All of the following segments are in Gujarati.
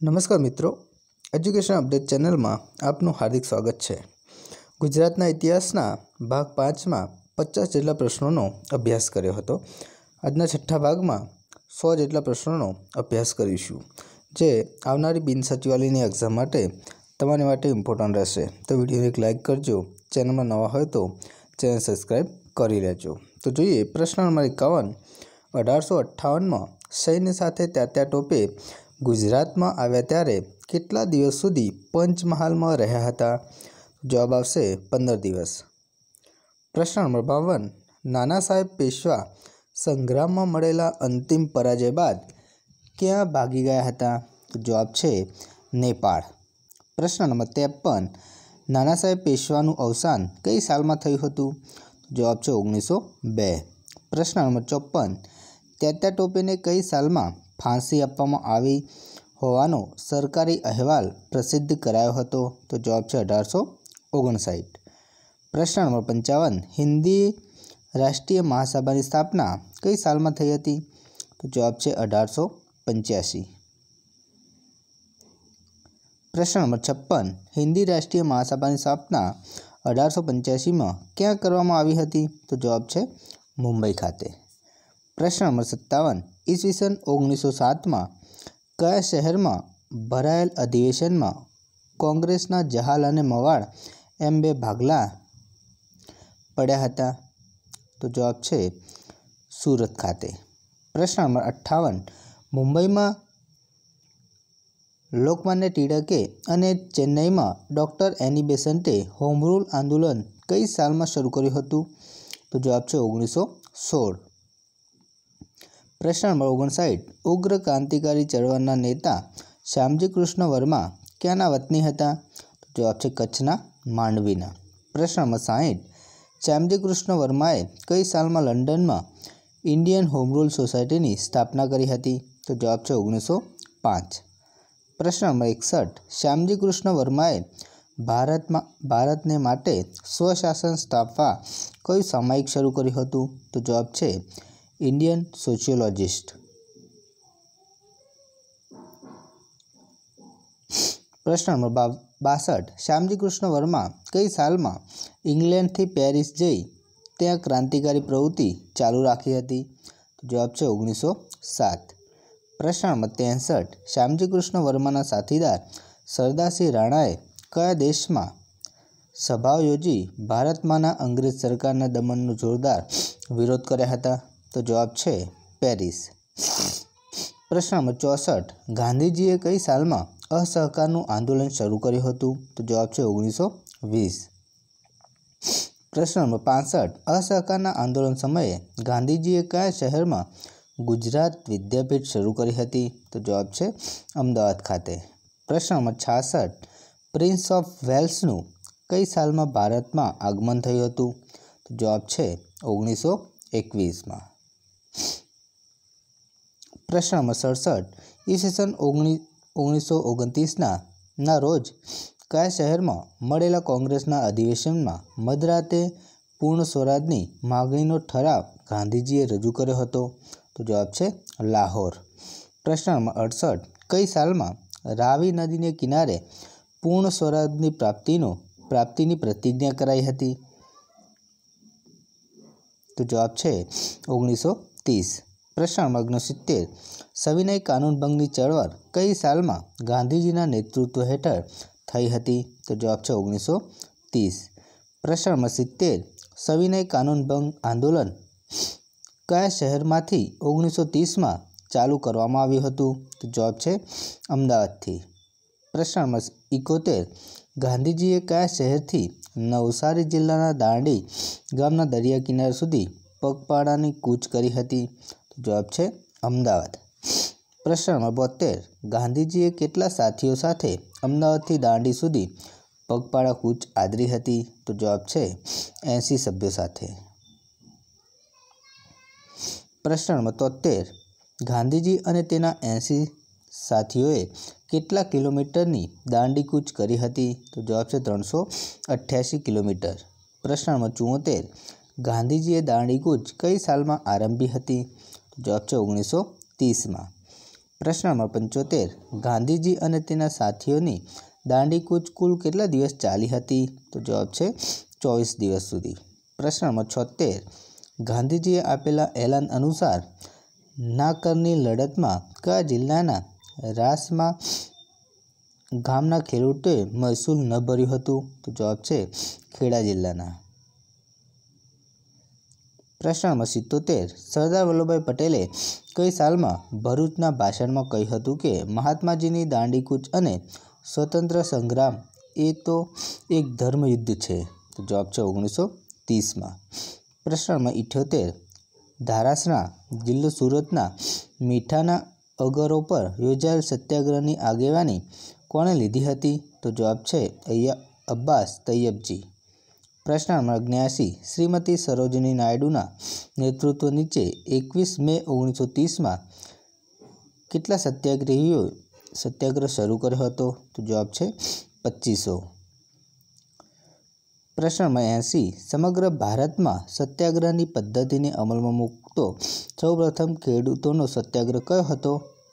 નમસ્કાર મિત્રો, એજ્યુકેશન અપડેટ ચેનલમાં આપનું હાર્દિક સ્વાગત છે। ગુજરાતના ઇતિહાસના ભાગ 5માં 50 જેટલા પ્રશ્નોનો અભ્યાસ કર્યો હતો। આજના છઠ્ઠા ભાગમાં 100 જેટલા પ્રશ્નોનો અભ્યાસ કરીશું, જે આવનારી બિન સચિવાલયની એક્ઝામ માટે તમારી માટે ઇમ્પોર્ટન્ટ રહેશે। તો વિડીયોને એક લાઇક કરજો, ચેનલમાં નવા હોય તો ચેનલ સબસ્ક્રાઈબ કરી લેજો। તો જોઈએ પ્રશ્ન નંબર 51। 1858માં સૈન્ય સાથે તાત્યા ટોપે ગુજરાતમાં આવ્યા ત્યારે કેટલા દિવસ સુધી પંચમહાલમાં રહ્યા હતા? જવાબ આવશે 15 દિવસ। પ્રશ્ન નંબર 52। નાના સાહેબ પેશવા સંગ્રામમાં મળેલા અંતિમ પરાજય બાદ ક્યાં ભાગી ગયા હતા? જવાબ છે નેપાળ। પ્રશ્ન નંબર 53। નાના સાહેબ પેશવાનું અવસાન કઈ સાલમાં થયું હતું? જવાબ છે 1902। પ્રશ્ન નંબર 54। તાત્યા ટોપેને કઈ સાલમાં ફાંસી આપવામાં આવી હોવાનો સરકારી અહેવાલ પ્રસિદ્ધ કરાયો હતો? તો જવાબ છે 1859। પ્રશ્ન નંબર 55। હિન્દી રાષ્ટ્રીય મહાસભાની સ્થાપના કઈ સાલમાં થઈ હતી? તો જવાબ છે 1885। પ્રશ્ન નંબર 56। હિન્દી રાષ્ટ્રીય મહાસભાની સ્થાપના 1885માં ક્યાં કરવામાં આવી હતી? તો જવાબ છે મુંબઈ ખાતે। પ્રશ્ન નંબર 57। ઈસવીસન 1907માં કયા શહેરમાં ભરાયેલ અધિવેશનમાં કોંગ્રેસના જહાલ અને મવાડ એમ બે ભાગલા પડ્યા હતા? તો જવાબ છે સુરત ખાતે। પ્રશ્ન નંબર 58। મુંબઈમાં લોકમાન્ય ટિળકે અને ચેન્નઈમાં ડૉક્ટર એની બેસન્ટે હોમ રૂલ આંદોલન કઈ સાલમાં શરૂ કર્યું હતું? તો જવાબ છે 1916। પ્રશ્ન નંબર 59। ઉગ્ર ક્રાંતિકારી ચળવળના નેતા શ્યામજી કૃષ્ણ વર્મા ક્યાંના વતની હતા? તો જવાબ છે કચ્છના માંડવીના। પ્રશ્ન નંબર 60। શ્યામજી કૃષ્ણ વર્માએ કઈ સાલમાં લંડનમાં ઇન્ડિયન હોમ રૂલ સોસાયટીની સ્થાપના કરી હતી? તો જવાબ છે 1905। પ્રશ્ન નંબર 61। શ્યામજી કૃષ્ણ વર્માએ ભારતને માટે સ્વશાસન સ્થાપવા કયું સામાયિક શરૂ કર્યું હતું? તો જવાબ છે ઇન્ડિયન સોશિયોલોજિસ્ટ। પ્રશ્ન નંબર 62। શ્યામજી કૃષ્ણ વર્મા કઈ સાલમાં ઇંગ્લેન્ડથી પેરિસ જઈ ત્યાં ક્રાંતિકારી પ્રવૃત્તિ ચાલુ રાખી હતી? તો જવાબ છે 1907। પ્રશ્ન નંબર 63। શ્યામજી કૃષ્ણ વર્માના સાથીદાર સરદારસિંહ રાણાએ કયા દેશમાં સભાઓ યોજી ભારતમાંના અંગ્રેજ સરકારના દમનનો જોરદાર વિરોધ કર્યા હતા? તો જવાબ છે પેરિસ। પ્રશ્ન નંબર 64। ગાંધીજીએ કઈ સાલમાં અસહકારનું આંદોલન શરૂ કર્યું હતું? તો જવાબ છે 1920। પ્રશ્ન નંબર 65। અસહકારના આંદોલન સમયે ગાંધીજીએ કયા શહેરમાં ગુજરાત વિદ્યાપીઠ શરૂ કરી હતી? તો જવાબ છે અમદાવાદ ખાતે। પ્રશ્ન નંબર 66। પ્રિન્સ ઓફ વેલ્સનું કઈ સાલમાં ભારતમાં આગમન થયું હતું? તો જવાબ છે 1921માં। પ્રશ્ન નંબર 67। ઈસવીસન 1929ના રોજ કયા શહેરમાં મળેલા કોંગ્રેસના અધિવેશનમાં મધરાતે પૂર્ણ સ્વરાજની માગણીનો ઠરાવ ગાંધીજીએ રજૂ કર્યો હતો? તો જવાબ છે લાહોર। પ્રશ્ન નંબર 68। કઈ સાલમાં રાવી નદીને કિનારે પૂર્ણ સ્વરાજની પ્રાપ્તિની પ્રતિજ્ઞા કરાઈ હતી? તો જવાબ છે 1930। પ્રશ્ન નંબર 69। સવિનય કાનૂન ભંગની ચળવળ કઈ સાલમાં ગાંધીજીના નેતૃત્વ હેઠળ થઈ હતી? તો જવાબ છે 1930। પ્રશ્ન નંબર 70। સવિનય કાનૂન ભંગ આંદોલન કયા શહેરમાંથી 1930માં ચાલુ કરવામાં આવ્યું હતું? તો જવાબ છે અમદાવાદથી। પ્રશ્ન નંબર 71। ગાંધીજીએ કયા શહેરથી નવસારી જિલ્લાના દાંડી ગામના દરિયા કિનારા સુધી પગપાળાની કૂચ કરી હતી? તો જવાબ છે અમદાવાદ। પ્રશ્ન નંબર 72। ગાંધીજીએ કેટલા સાથીઓ સાથે અમદાવાદથી દાંડી સુધી પગપાળા કૂચ આદરી હતી? તો જવાબ છે 80 સભ્યો સાથે। પ્રશ્ન નંબર 73। ગાંધીજી અને તેના 80 સાથીઓએ કેટલા કિલોમીટરની દાંડી કૂચ કરી હતી? તો જવાબ છે 388 કિલોમીટર। પ્રશ્ન નંબર 74। ગાંધીજીએ દાંડી કૂચ કઈ સાલમાં આરંભી હતી? તો જવાબ છે 1930માં। પ્રશ્ન નંબર 75 ગાંધીજી અને તેના સાથીઓની દાંડીકૂચ કુલ કેટલા દિવસ ચાલી હતી? તો જવાબ છે 24 દિવસ સુધી. પ્રશ્ન નંબર 76 ગાંધીજીએ આપેલા એલાન અનુસાર નાકરની લડતમાં કયા જિલ્લાના રાસમાં ગામના ખેડૂતોએ મહેસૂલ ન ભર્યું હતું? તો જવાબ છે ખેડા જિલ્લાના. પ્રશ્ન નંબર 77 સરદાર વલ્લભભાઈ પટેલે કઈ સાલમાં ભરૂચના ભાષણમાં કહ્યું હતું કે મહાત્માજીની દાંડીકૂચ અને સ્વતંત્ર સંગ્રામ એ તો એક ધર્મયુદ્ધ છે? તો જવાબ છે 1930માં. પ્રશ્ન નંબર 78 ધારાસણા જિલ્લો સુરતના મીઠાના અગરો પર યોજાયેલ સત્યાગ્રહની આગેવાની કોણે લીધી હતી? તો જવાબ છે અબ્બાસ તૈયબજી. પ્રશ્ન નંબર 79 શ્રીમતી સરોજિની નાયડુના નેતૃત્વ નીચે 21 મે 1930માં કેટલા સત્યાગ્રહીઓએ સત્યાગ્રહ શરૂ કર્યો હતો? તો જવાબ છે 2500. પ્રશ્ન નંબર 80 સમગ્ર ભારતમાં સત્યાગ્રહની પદ્ધતિને અમલમાં મૂકતો સૌપ્રથમ ખેડૂતોનો સત્યાગ્રહ કયો હતો?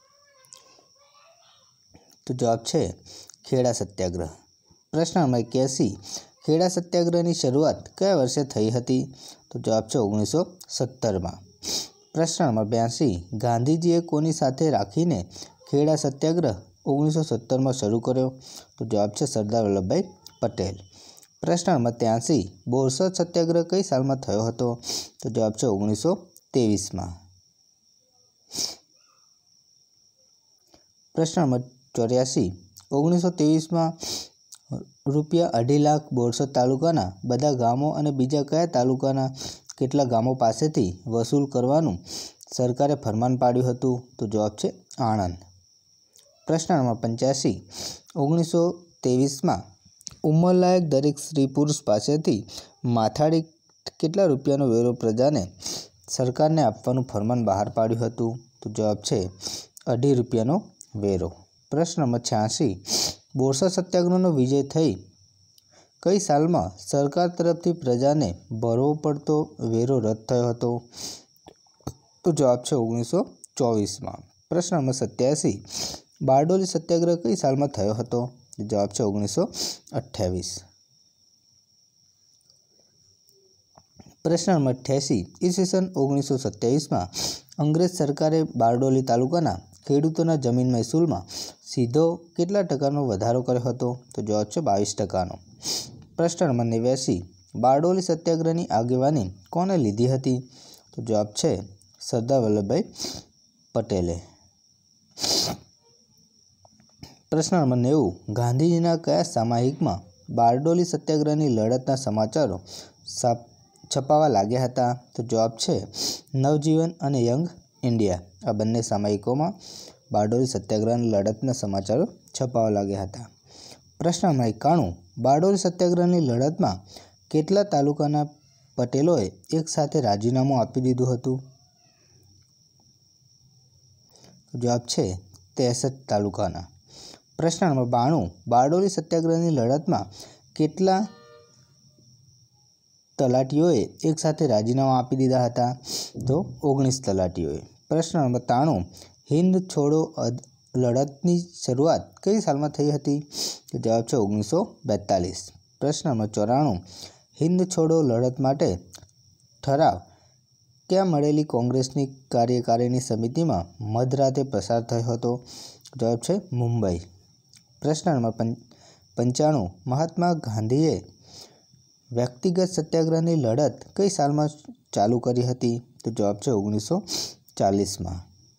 તો જવાબ છે ખેડા સત્યાગ્રહ. પ્રશ્ન નંબર 81 ખેડા સત્યાગ્રહની શરૂઆત કયા વર્ષે થઈ હતી? તો જવાબ છે 1917માં. પ્રશ્ન નંબર 82 ગાંધીજીએ કોની સાથે રાખીને ખેડા સત્યાગ્રહ 1917માં શરૂ કર્યો? તો જવાબ છે સરદાર વલ્લભભાઈ પટેલ. પ્રશ્ન નંબર 83 બોરસદ સત્યાગ્રહ કઈ સાલમાં થયો હતો? તો જવાબ છે 1923માં. પ્રશ્ન નંબર 84 1923માં ₹2.5 લાખ બોરસદ તાલુકાના બધા ગામો અને બીજા કયા તાલુકાના કેટલા ગામો પાસેથી વસૂલ કરવાનું સરકારે ફરમાન પાડ્યું હતું? તો જવાબ છે આણંદ. પ્રશ્ન નંબર 85 1923માં ઉંમરલાયક દરેક સ્ત્રી પુરુષ પાસેથી માથાડી કેટલા રૂપિયાનો વેરો પ્રજાને સરકારને આપવાનું ફરમાન બહાર પાડ્યું હતું? તો જવાબ છે ₹2.5 વેરો. પ્રશ્ન નંબર 86 બોરસદ સત્યાગ્રહનો વિજય થઈ કઈ સાલમાં સરકાર તરફથી પ્રજાને ભરવો પડતો વેરો રદ થયો હતો? તો જવાબ છે 1924માં. પ્રશ્ન નંબર 87 બારડોલી સત્યાગ્રહ કઈ સાલમાં થયો હતો? જવાબ છે 1928. પ્રશ્ન નંબર 88 ઈસવીસન 1927માં અંગ્રેજ સરકારે બારડોલી તાલુકાના ખેડૂતોના જમીન મહેસૂલમાં સીધો કેટલા ટકાનો વધારો કર્યો હતો? તો જવાબ છે 22%નો. પ્રશ્ન નંબર 89 બારડોલી સત્યાગ્રહની આગેવાની કોણે લીધી હતી? તો જવાબ છે સરદાર વલ્લભભાઈ પટેલે. પ્રશ્ન નંબર 90 ગાંધીજીના કયા સામાયિકમાં બારડોલી સત્યાગ્રહની લડતના સમાચારો છપાવા લાગ્યા હતા? તો જવાબ છે નવજીવન અને યંગ ઇન્ડિયા. આ બંને સામાયિકોમાં બારડોલી સત્યાગ્રહની લડતના સમાચારો છપાવા લાગ્યા હતા. પ્રશ્ન નંબર 91 બારડોલી સત્યાગ્રહની લડતમાં કેટલા તાલુકાના પટેલોએ એકસાથે રાજીનામું આપી દીધું હતું? જવાબ છે 63 તાલુકાના. પ્રશ્ન નંબર 92 બારડોલી સત્યાગ્રહની લડતમાં કેટલા તલાટીઓએ એકસાથે રાજીનામા આપી દીધા હતા? તો 19 તલાટીઓએ. પ્રશ્ન નંબર 93 હિન્દ છોડો લડતની શરૂઆત કઈ સાલમાં થઈ હતી? તો જવાબ છે 1942. પ્રશ્ન નંબર 94 હિન્દ છોડો લડત માટે ઠરાવ ક્યાં મળેલી કોંગ્રેસની કાર્યકારિણી સમિતિમાં મધરાતે પસાર થયો હતો? જવાબ છે મુંબઈ. પ્રશ્ન નંબર 95 મહાત્મા ગાંધીએ વ્યક્તિગત સત્યાગ્રહની લડત કઈ સાલમાં ચાલુ કરી હતી? તો જવાબ છે 1940માં.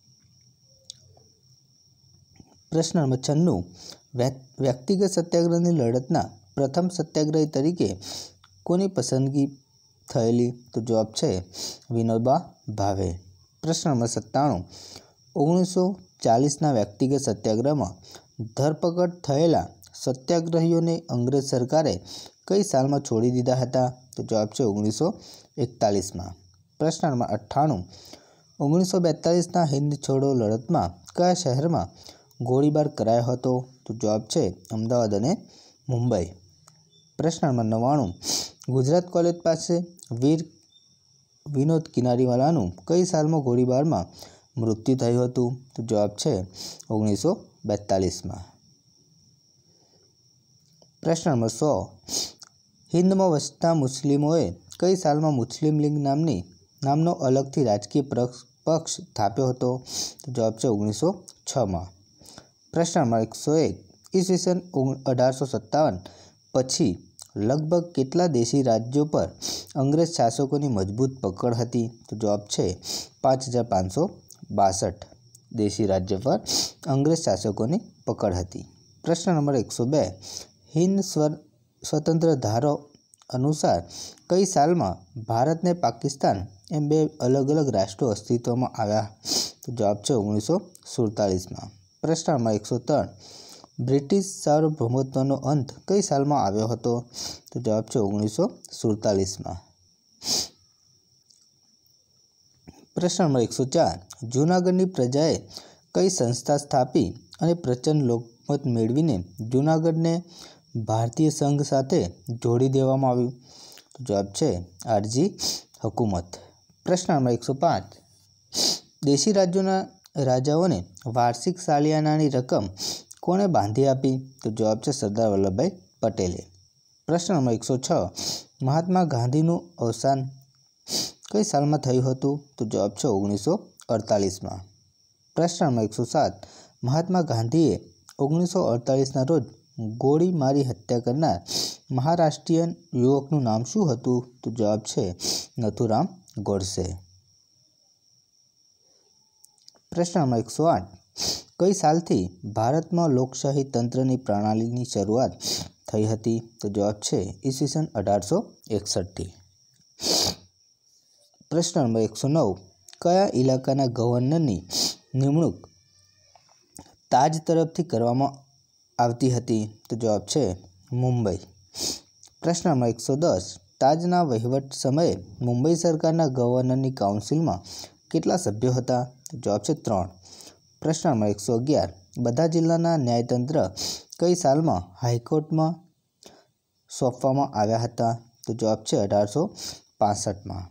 પ્રશ્ન નંબર 96 વ્યક્તિગત સત્યાગ્રહની લડતના પ્રથમ સત્યાગ્રહી તરીકે કોની પસંદગી થયેલી? તો જવાબ છે વિનોબા ભાવે. પ્રશ્ન નંબર 97 1940ના વ્યક્તિગત સત્યાગ્રહમાં ધરપકડ થયેલા સત્યાગ્રહીઓને અંગ્રેજ સરકારે કઈ સાલમાં છોડી દીધા હતા? તો જવાબ છે 1941માં. પ્રશ્ન નંબર 98 1942ના હિન્દ છોડો લડતમાં કયા શહેરમાં ગોળીબાર કરાયો હતો? તો જવાબ છે અમદાવાદ અને મુંબઈ. પ્રશ્ન નંબર 99 ગુજરાત કોલેજ પાસે વીર વિનોદ કિનારીવાલાનું કઈ સાલમાં ગોળીબારમાં મૃત્યુ થયું હતું? તો જવાબ છે 1942માં। પ્રશ્ન નંબર 100, હિન્દમાં વસતા મુસ્લિમોએ કઈ સાલમાં મુસ્લિમ લીગ નામનો અલગથી રાજકીય પક્ષ સ્થાપ્યો હતો? તો જવાબ છે 1906માં। પ્રશ્ન નંબર 101, ઈસવીસન 1857 પછી લગભગ કેટલા દેશી રાજ્યો પર અંગ્રેજ શાસકોની મજબૂત પકડ હતી? તો જવાબ છે 5562 દેશી રાજ્ય પર અંગ્રેજ શાસકોની પકડ હતી। પ્રશ્ન નંબર 102, હિન્દ સ્વતંત્ર ધારો અનુસાર કઈ સાલમાં ભારત ને પાકિસ્તાન એમ બે અલગ અલગ રાષ્ટ્રો અસ્તિત્વમાં આવ્યા? તો જવાબ છે 1947માં। પ્રશ્ન નંબર 103, બ્રિટિશ સાર્વભૌમત્વનો અંત કઈ સાલમાં આવ્યો હતો? તો જવાબ છે 1947માં। પ્રશ્ન નંબર 104, જૂનાગઢની પ્રજાએ કઈ સંસ્થા સ્થાપી અને પ્રચંડ લોકમત મેળવીને જૂનાગઢને ભારતીય સંઘ સાથે જોડી દેવામાં આવ્યું? તો જવાબ છે આરજી હકુમત। પ્રશ્ન નંબર 105, દેશી રાજ્યોના રાજાઓને વાર્ષિક સાલિયાનાની રકમ કોણે બાંધી આપી? તો જવાબ છે સરદાર વલ્લભભાઈ પટેલે। પ્રશ્ન નંબર 106, મહાત્મા ગાંધીનું અવસાન કઈ સાલમાં થયું હતું? તો જવાબ છે 1948માં। પ્રશ્ન નંબર 107, મહાત્મા ગાંધીએ 1948ના રોજ ગોળી મારી હત્યા કરનાર મહારાષ્ટ્રીયન યુવકનું નામ શું હતું? તો જવાબ છે નથુરામ ગોડસે। પ્રશ્ન નંબર 108, કઈ સાલથી ભારતમાં લોકશાહી તંત્રની પ્રણાલીની શરૂઆત થઈ હતી? તો જવાબ છે ઈસવીસન 1861થી। પ્રશ્ન નંબર 109, કયા ઇલાકાના ગવર્નરની નિમણૂક તાજ તરફથી કરવામાં આવતી હતી? તો જવાબ છે મુંબઈ। પ્રશ્ન નંબર 110, તાજના વહીવટ સમયે મુંબઈ સરકારના ગવર્નરની કાઉન્સિલમાં કેટલા સભ્યો હતા? તો જવાબ છે 3। પ્રશ્ન નંબર 111, બધા જિલ્લાના ન્યાયતંત્ર કઈ સાલમાં હાઈકોર્ટમાં સોંપવામાં આવ્યા હતા? તો જવાબ છે 1865માં।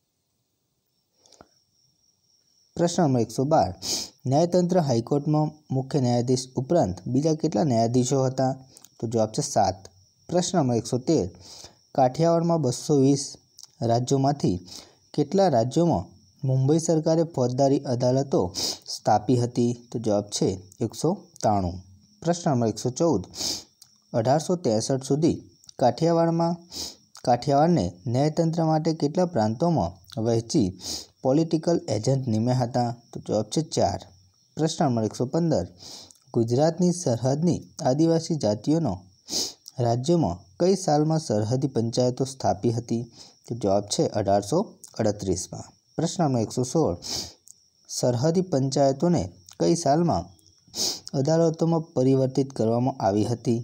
પ્રશ્ન નંબર 112, ન્યાયતંત્ર હાઈકોર્ટમાં મુખ્ય ન્યાયાધીશ ઉપરાંત બીજા કેટલા ન્યાયાધીશો હતા? તો જવાબ છે 7। પ્રશ્ન નંબર 113, કાઠિયાવાડમાં 220 રાજ્યોમાંથી કેટલા રાજ્યોમાં મુંબઈ સરકારે ફોજદારી અદાલતો સ્થાપી હતી? તો જવાબ છે 193। પ્રશ્ન નંબર 114, 1863 સુધી કાઠિયાવાડને ન્યાયતંત્ર માટે કેટલા પ્રાંતોમાં વહેંચી પોલિટિકલ એજન્ટ નિમ્યા હતા? તો જવાબ છે 4। પ્રશ્ન નંબર 115, ગુજરાતની સરહદની આદિવાસી જાતિઓનો રાજ્યોમાં કઈ સાલમાં સરહદી પંચાયતો સ્થાપી હતી? તો જવાબ છે 1838માં। પ્રશ્ન નંબર 116, સરહદી પંચાયતોને કઈ સાલમાં અદાલતોમાં પરિવર્તિત કરવામાં આવી હતી?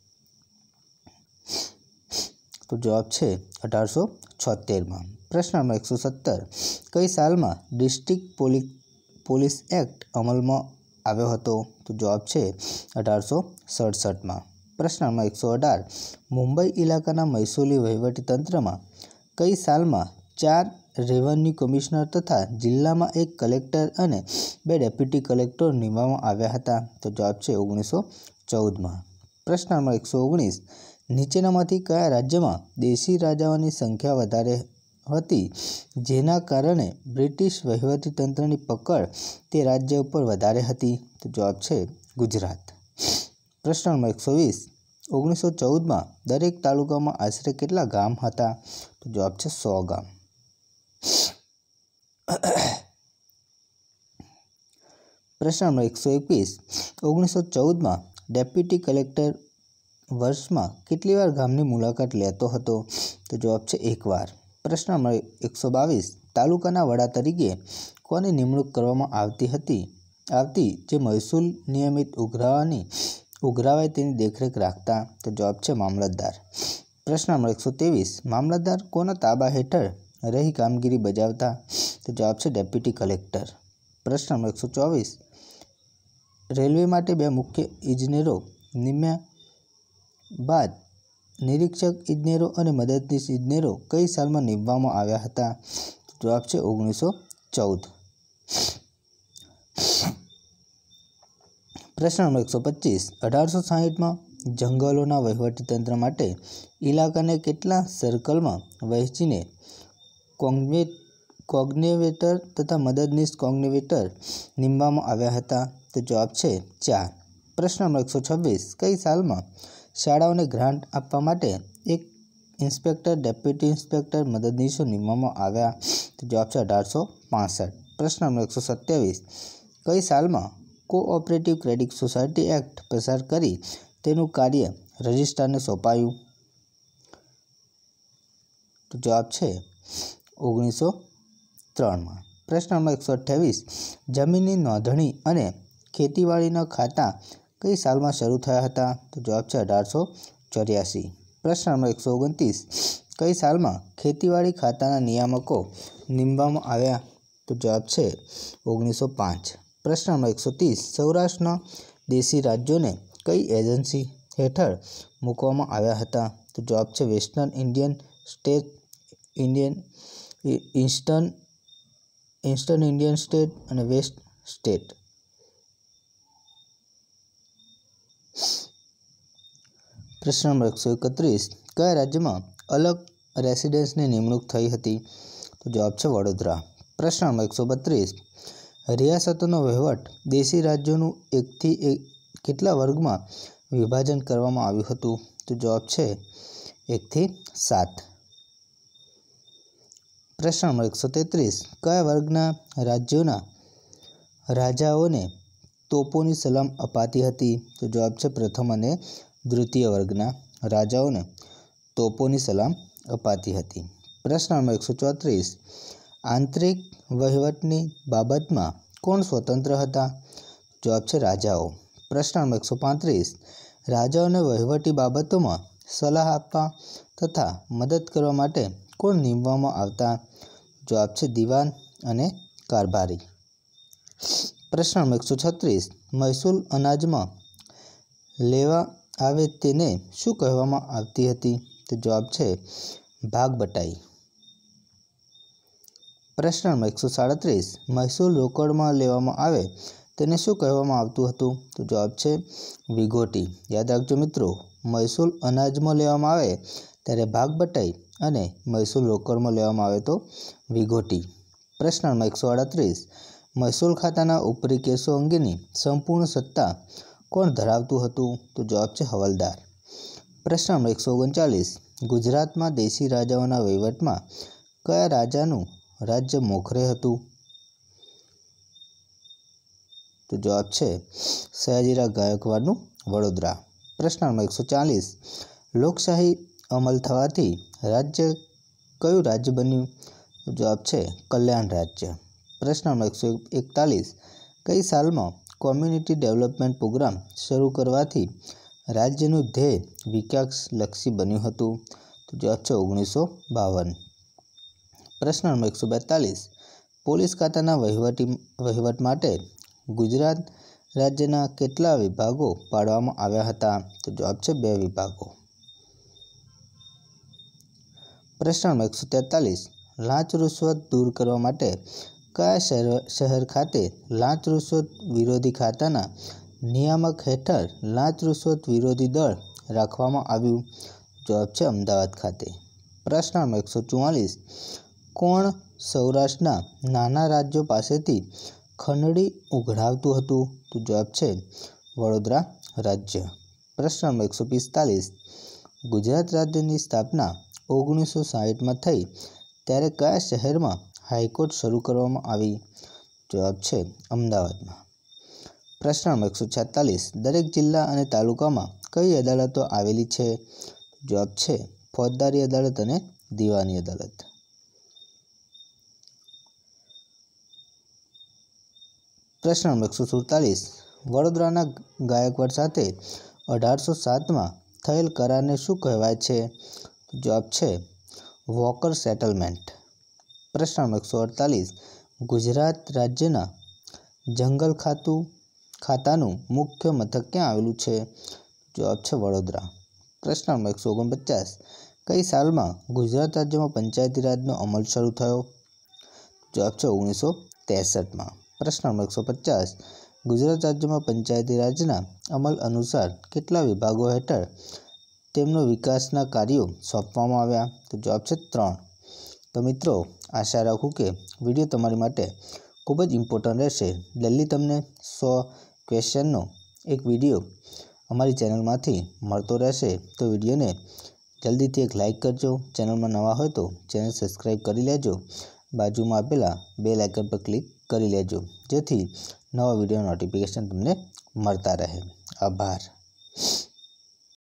તો જવાબ છે 1876માં। પ્રશ્ન નંબર 117, કઈ સાલમાં ડિસ્ટ્રિક્ટ પોલીસ એક્ટ અમલમાં આવ્યો હતો? તો જવાબ છે 1867માં। પ્રશ્ન નંબર 118, મુંબઈ ઇલાકાના મહેસૂલી વહીવટીતંત્રમાં કઈ સાલમાં 4 રેવન્યુ કમિશનર તથા જિલ્લામાં 1 કલેક્ટર અને 2 ડેપ્યુટી કલેક્ટર નિમવામાં આવ્યા હતા? તો જવાબ છે 1914માં। પ્રશ્ન નંબર 119, નીચેનામાંથી કયા રાજ્યમાં દેશી રાજાઓની સંખ્યા વધારે હતી જેના કારણે બ્રિટિશ વહીવટીતંત્રની પકડ તે રાજ્ય ઉપર વધારે હતી? તો જવાબ છે ગુજરાત। પ્રશ્ન નંબર 120, 1914માં દરેક તાલુકામાં આશરે કેટલા ગામ હતા? તો જવાબ છે 100 ગામ। પ્રશ્ન નંબર 121, 1914માં ડેપ્યુટી કલેક્ટર વર્ષમાં કેટલી વાર ગામની મુલાકાત લેતો હતો? તો જવાબ છે 1 વાર। પ્રશ્ન નંબર 122, તાલુકાના વડા તરીકે કોની નિમણૂક કરવામાં આવતી જે મહેસૂલ નિયમિત ઉઘરાવાય તેની દેખરેખ રાખતા? તો જવાબ છે મામલતદાર। પ્રશ્ન નંબર 123, મામલતદાર કોના તાબા હેઠળ રહી કામગીરી બજાવતા? તો જવાબ છે ડેપ્યુટી કલેક્ટર। પ્રશ્ન નંબર 124, રેલવે માટે 2 મુખ્ય ઇજનેરો નિમ્યા બાદ નિરીક્ષક ઇજનેરો અને મદદનીશ ઇજનેરો કઈ સાલમાં નિમવામાં આવ્યા હતા? જવાબ છે 1914। પ્રશ્ન નંબર 125 1860માં જંગલોના વહીવટીતંત્ર માટે ઇલાકાને કેટલા સર્કલમાં વહેંચીને કોગ્નેવેટર તથા મદદનીશ કોગ્નેવેટર નીમવામાં આવ્યા હતા? તો જવાબ છે 4. પ્રશ્ન નંબર 126 કઈ સાલમાં શાળાઓને ગ્રાન્ટ આપવા માટે એક ઇન્સ્પેક્ટર, ડેપ્યુટી ઇન્સ્પેક્ટર, મદદનીશો નીમવામાં આવ્યા? તો જવાબ છે 1865. પ્રશ્ન નંબર 127 કઈ સાલમાં કોઓપરેટિવ ક્રેડિટ સોસાયટી એક્ટ પસાર કરી તેનું કાર્ય રજિસ્ટ્રારને સોંપાયું? તો જવાબ છે 1903માં. પ્રશ્ન નંબર 128 જમીનની નોંધણી અને ખેતીવાડીના ખાતા કઈ સાલમાં શરૂ થયા હતા? તો જવાબ છે 1884. પ્રશ્ન નંબર 129 કઈ સાલમાં ખેતીવાડી ખાતાના નિયામકો નીમવામાં આવ્યા? તો જવાબ છે 1905. પ્રશ્ન નંબર 130 સૌરાષ્ટ્રના દેશી રાજ્યોને કઈ એજન્સી હેઠળ મૂકવામાં આવ્યા હતા? તો જવાબ છે western Indian state, eastern Indian state અને વેસ્ટ સ્ટેટ. પ્રશ્ન નંબર 131 કયા રાજ્યમાં અલગ રેસિડેન્સની નિમણૂક થઈ હતી? તો જવાબ છે વડોદરા. પ્રશ્ન નંબર 132 રિયાસતોનો વહીવટ દેશી રાજ્યોનું એકથી કેટલા વર્ગમાં વિભાજન કરવામાં આવ્યું હતું? તો જવાબ છે 1થી 7. પ્રશ્ન નંબર 133 કયા વર્ગના રાજ્યોના રાજાઓને તોપોની સલામ અપાતી હતી? તો જવાબ છે પ્રથમ અને દ્વિતીય વર્ગના રાજાઓને તોપોની સલામ અપાતી હતી. પ્રશ્ન નંબર 134 આંતરિક વહીવટની બાબતમાં કોણ સ્વતંત્ર હતા? જવાબ છે રાજાઓ. પ્રશ્ન નંબર 135 રાજાઓને વહીવટી બાબતોમાં સલાહ આપવા તથા મદદ કરવા માટે કોણ નીમવામાં આવતા? જવાબ છે દિવાન અને કારભારી. પ્રશ્ન નંબર 136 મહેસૂલ અનાજમાં લેવા આવે તેને શું કહેવામાં આવતી હતી? તો જવાબ છે ભાગબટાઈ. પ્રશ્ન નંબર 137 મહેસૂલ રોકડમાં લેવામાં આવે તેને શું કહેવામાં આવતું હતું? તો જવાબ છે વિગોટી. યાદ રાખજો મિત્રો, મહેસૂલ અનાજમાં લેવામાં આવે ત્યારે ભાગબટાઈ અને મહેસૂલ રોકડમાં લેવામાં આવે તો વિગોટી. પ્રશ્ન નંબર 138 મહેસૂલ ખાતાના ઉપરી કેસો અંગેની સંપૂર્ણ સત્તા કોણ ધરાવતું હતું? તો જવાબ છે હવાલદાર. પ્રશ્ન નંબર 139 ગુજરાતમાં દેશી રાજાઓના વહીવટમાં કયા રાજાનું રાજ્ય મોખરે હતું? તો જવાબ છે સયાજીરાવ ગાયકવાડનું વડોદરા. પ્રશ્ન નંબર 140 લોકશાહી અમલ થવાથી રાજ્ય કયું રાજ્ય બન્યું? તો જવાબ છે કલ્યાણ રાજ્ય. પ્રશ્ન નંબર 141 કઈ સાલમાં કોમ્યુનિટી ડેવલપમેન્ટ પ્રોગ્રામ શરૂ કરવાથી રાજ્યનું ધ્યેય વિકાસલક્ષી બન્યું હતું? તો જવાબ છે 1952. પ્રશ્ન નંબર 142 પોલીસ ખાતાના વહીવટ માટે ગુજરાત રાજ્યના કેટલા વિભાગો પાડવામાં આવ્યા હતા? તો જવાબ છે 2 વિભાગો. પ્રશ્ન નંબર 143 લાંચ રૂશ્વત દૂર કરવા માટે કયા શહેર ખાતે લાંચ રૂશ્વત વિરોધી ખાતાના નિયામક હેઠળ લાંચ રૂશ્વત વિરોધી દળ રાખવામાં આવ્યું? જવાબ છે અમદાવાદ ખાતે. પ્રશ્ન નંબર 144 કોણ સૌરાષ્ટ્રના નાના રાજ્યો પાસેથી ખંડણી ઉઘરાવતું હતું? તો જવાબ છે વડોદરા રાજ્ય. પ્રશ્ન નંબર 145 ગુજરાત રાજ્યની સ્થાપના 1960માં થઈ ત્યારે કયા શહેરમાં હાઈકોર્ટ શરૂ કરવામાં આવી? જવાબ છે અમદાવાદમાં. પ્રશ્ન નંબર 146 દરેક જિલ્લા અને તાલુકામાં કઈ અદાલતો આવેલી છે? જવાબ છે ફોજદારી અદાલત અને દીવાની અદાલત. પ્રશ્ન નંબર 147 વડોદરાના ગાયકવાડ સાથે 1807માં થયેલ કરારને શું કહેવાય છે? જવાબ છે વોકર સેટલમેન્ટ. પ્રશ્ન નંબર 148 ગુજરાત રાજ્યના જંગલ ખાતાનું મુખ્ય મથક ક્યાં આવેલું છે? જવાબ છે વડોદરા. પ્રશ્ન નંબર 149 કઈ સાલમાં ગુજરાત રાજ્યમાં પંચાયતી રાજનો અમલ શરૂ થયો? જવાબ છે 1963માં. પ્રશ્ન નંબર 150 ગુજરાત રાજ્યમાં પંચાયતી રાજના અમલ અનુસાર કેટલા વિભાગો હેઠળ તેમનો વિકાસના કાર્યો સોંપવામાં આવ્યા? તો જવાબ છે 3. તો મિત્રો, આશા રાખું કે વિડીયો તમારી માટે ખૂબ જ ઇમ્પોર્ટન્ટ રહેશે. ડેલી તમને 100 ક્વેશ્ચનનો એક વિડીયો અમારી ચેનલમાંથી મળતો રહેશે. તો વિડીયોને જલ્દીથી એક લાઇક કરજો. ચેનલમાં નવા હોય તો ચેનલ સબસ્ક્રાઈબ કરી લેજો. બાજુમાં આપેલા બેલ આઇકન પર ક્લિક કરી લેજો, જેથી નવા વિડીયો નોટિફિકેશન તમને મળતા રહે. આભાર.